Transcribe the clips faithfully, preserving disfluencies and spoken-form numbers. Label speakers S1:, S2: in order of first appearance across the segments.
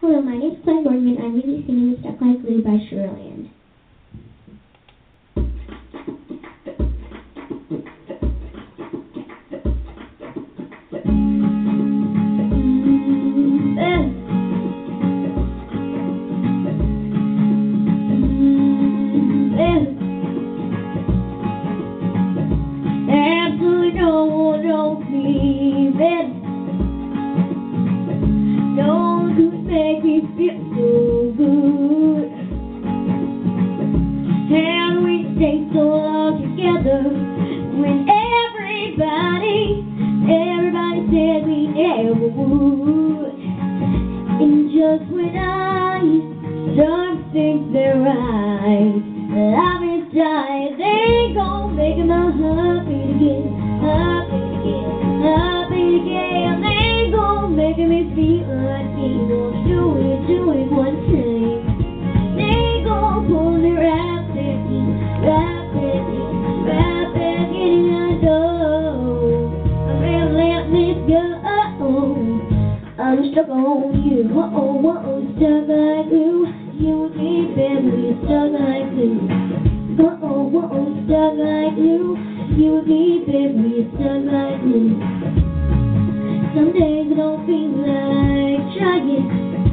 S1: Hello, my name is Clare Gorman. I'm going to be singing Stuck Like Glue by Sugarland.
S2: Absolutely no one knows me better. No one could make me feel so good. How do we stay so long together when everybody, everybody said we never would? And just when I start to think they're right, love is dying, they gon' make my heart beat again, heart beat again, heart beat again. They gon' make me feel like they gon' do it, do it one time. They gon' pull me right back in, right back in, right back in, and I know I'm gonna let this go. I'm stuck on you, whoa, whoa, stuck like glue. You and me, baby, we're stuck like glue. Whoa, whoa, stuck like glue. You and me, baby, we're stuck like glue. Some days I don't feel like trying.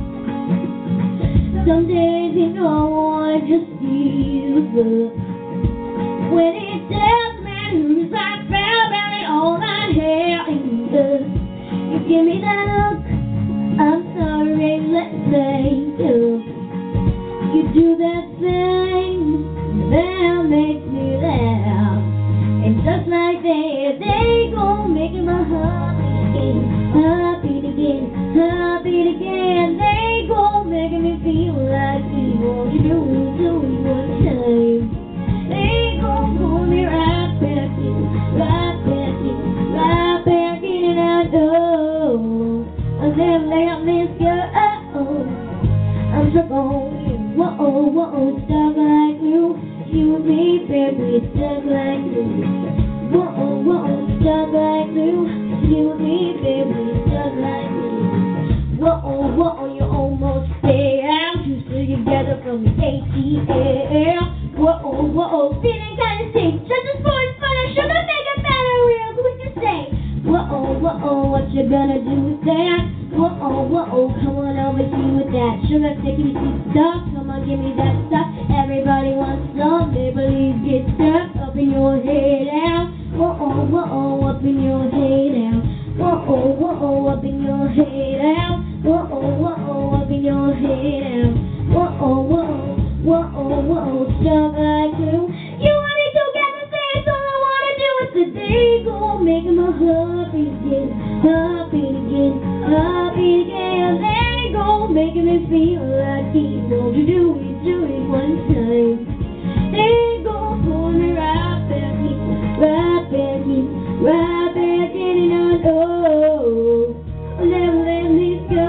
S2: Some days you know I wanna just give up. When it doesn't matter who's I fell about it all I have in love. You give me that look, I'm sorry, let's make up. You do that thing that makes me laugh, and just like that, they gon' make my heart beat again, heart beat again, heart beat again. They gon' make me feel like you want to do it, do it one time. They gon' pull me right back in, right back in, right back in, and I know I'll never let this go. I'm stuck on you, whoa, whoa, stuck like glue. You and me, baby, stuck like glue. Whoa, whoa, stuck like glue. You and me, baby, stuck like glue. Whoa, whoa, you're almost there. Two still together from the A T L. Whoa, whoa, feeling kinda sick. Just as far as fun, I should have make it better real quick to say. Whoa, whoa, what you gonna do with that? Whoa, whoa, come on over here with that sugar, sticky, sweet stuff. Come on, give me that stuff. Everybody wants some, they believe get stuck up in your head now. Whoa, whoa, up in your head now. Whoa, whoa, up in your head now. Whoa, whoa, up in your head now. Whoa, whoa, whoa, whoa, stuck like glue. You and me together, say it's all I wanna do. It's the day gon' make my heart beat again, heart beat again, heart beat again. They gon' make me feel like he wants to do it, do it one time. They gon' pull me right back in, right back in, right back in, and I know I'll never let this go.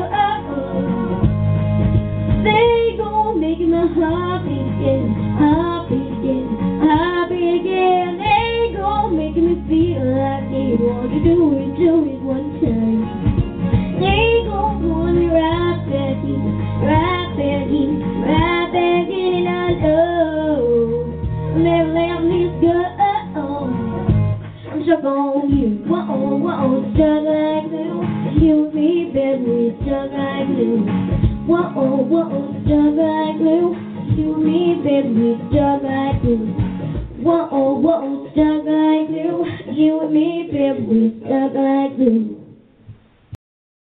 S2: They gon' make my heart beat again, heart beat again, heart beat again. They gon' make me feel like they want to do it, do it one time. They gon' pull me right back in, right back in, right back in, and I know I'll never let this go. I'm stuck on you, whoa, whoa, stuck like glue. You and me, baby, we're stuck like glue. Whoa, whoa, stuck like glue. You and me, baby, we're stuck like glue. Whoa, whoa, stuck like glue. You and me, baby, we're stuck like glue.